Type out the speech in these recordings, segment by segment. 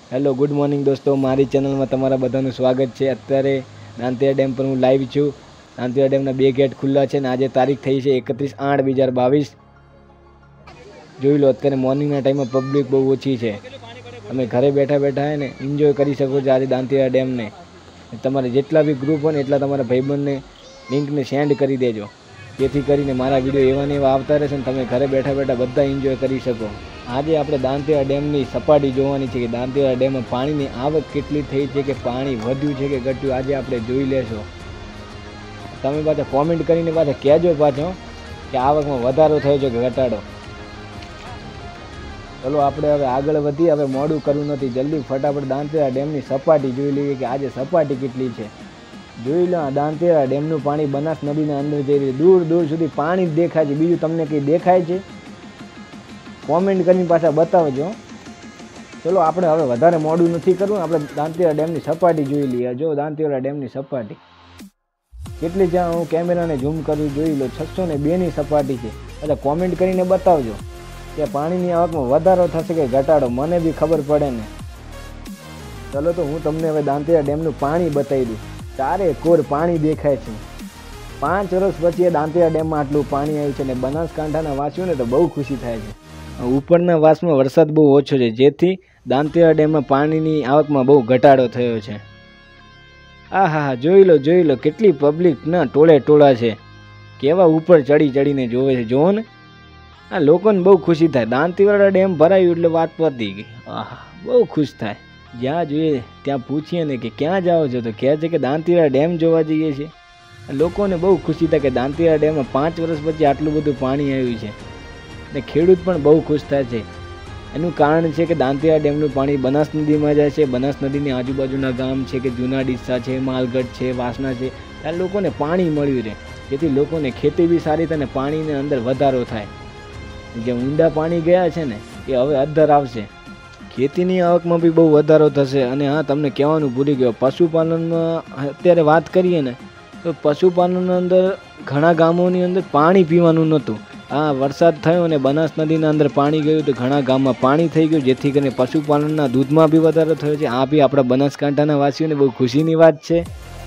Hello good morning દોસ્તો, મારી ચેનલમાં તમારા બધાનું સ્વાગત છે। અત્યારે દાંતિયા ડેમ પર હું લાઈવ છું। દાંતિયા ડેમના 2 ગેટ ખુલ્લા છે અને આજે તારીખ થઈ છે 31/8/2022। જોઈ લો, અત્યારે મોર્નિંગના ટાઈમમાં પબ્લિક બહુ ઓછી છે। તમે ઘરે બેઠા બેઠા હે ને એન્જોય કરી શકો છો આજે દાંતિયા ડેમને। તમારે જેટલા બી ગ્રુપ હોય ને એટલા તમારા ભાઈબંધને લિંકને સેન્ડ કરી દેજો, જેથી કરીને મારા વિડીયો એવા ને એવા આવતા રહેશે ને તમે ઘરે બેઠા બેઠા બધા એન્જોય કરી શકો। આજે આપણે દાંતિયા ડેમની સપાટી જોવાની છે કે દાંતિયા ડેમમાં પાણીની આવક કેટલી થઈ છે, કે પાણી વધ્યું છે કે ઘટ્યું, આજે આપણે જોઈ લેશો। તમે પાછા કોમેન્ટ કરીને પાછા કહેજો પાછો કે આવકમાં વધારો થયો છે કે ઘટાડો। ચલો આપણે હવે આગળ વધીએ, હવે મોડું કરવું નથી, જલ્દી ફટાફટ દાંતિયા ડેમની સપાટી જોઈ લઈએ કે આજે સપાટી કેટલી છે। જોઈ લો, દાંતિયા ડેમનું પાણી બનાસ નદીના અંદર જઈ રહ્યું, દૂર દૂર સુધી પાણી જ દેખાય છે, બીજું તમને કંઈ દેખાય છે? કોમેન્ટ કરીને પાછા બતાવજો। ચલો આપણે હવે વધારે મોડું નથી કરવું, આપણે દાંતિયા ડેમની સપાટી જોઈ લઈએ। જો દાંતિયા ડેમની સપાટી કેટલી છે, હું કેમેરાને ઝૂમ કરી જોઈ લો, 602ની સપાટી છે। એટલે કોમેન્ટ કરીને બતાવજો કે પાણીની આવકમાં વધારો થશે કે ઘટાડો, મને બી ખબર પડે ને। ચલો તો હું તમને હવે દાંતિયા ડેમનું પાણી બતાવી દઉં। ચારે કોર પાણી દેખાય છે। 5 વર્ષ પછી એ દાંતિયા ડેમમાં આટલું પાણી આવ્યું છે ને બનાસકાંઠાના વાસીઓને તો બહુ ખુશી થાય છે। ઉપરના વાસમાં વરસાદ બહુ ઓછો છે, જેથી દાંતિયા ડેમમાં પાણીની આવકમાં બહુ ઘટાડો થયો છે। હા, જોઈ લો કેટલી પબ્લિકના ટોળે ટોળા છે, કેવા ઉપર ચડી ચડીને જોવે છે, જોવો ને। આ લોકોને બહુ ખુશી થાય, દાંતીવાડા ડેમ ભરાયું એટલે વાત પતી ગઈ। બહુ ખુશ થાય, જ્યાં જોઈએ ત્યાં પૂછીએ ને કે ક્યાં જાઓ છો તો કહે છે કે દાંતીવાડા ડેમ જોવા જઈએ છીએ। લોકોને બહુ ખુશી થાય કે દાંતીવાડા ડેમમાં 5 વર્ષ પછી આટલું બધું પાણી આવ્યું છે ને ખેડૂત પણ બહુ ખુશ થાય છે। એનું કારણ છે કે દાંતિયા ડેમનું પાણી બનાસ નદીમાં જાય છે। બનાસ નદીની આજુબાજુના ગામ છે કે જૂના ડીસા છે, માલગઢ છે, વાસણા છે, ત્યાં લોકોને પાણી મળ્યું રહે, જેથી લોકોને ખેતી બી સારી થાય અને પાણીની અંદર વધારો થાય। જે ઊંડા પાણી ગયા છે ને એ હવે અદ્ધર આવશે, ખેતીની આવકમાં બી બહુ વધારો થશે। અને હા, તમને કહેવાનું ભૂલી ગયો, પશુપાલનમાં અત્યારે વાત કરીએ ને તો પશુપાલનની અંદર ઘણા ગામોની અંદર પાણી પીવાનું નહોતું। હા, વરસાદ થયો અને બનાસ નદીના અંદર પાણી ગયું તો ઘણા ગામમાં પાણી થઈ ગયું, જેથી કરીને પશુપાલનના દૂધમાં બી વધારો થયો છે। આ બી આપણા બનાસકાંઠાના વાસીઓને બહુ ખુશીની વાત છે।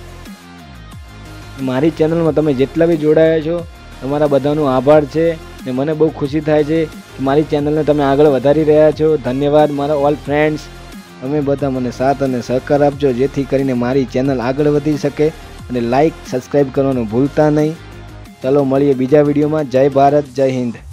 મારી ચેનલમાં તમે જેટલા બી જોડાયા છો તમારા બધાનો આભાર છે ને મને બહુ ખુશી થાય છે કે મારી ચેનલને તમે આગળ વધારી રહ્યા છો। ધન્યવાદ મારા ઓલ ફ્રેન્ડ્સ, તમે બધા મને સાથ અને સહકાર આપજો, જેથી કરીને મારી ચેનલ આગળ વધી શકે, અને લાઈક સબસ્ક્રાઈબ કરવાનું ભૂલતા નહીં। ચલો મળીએ બીજા વિડીયોમાં। જય ભારત, જય હિન્દ।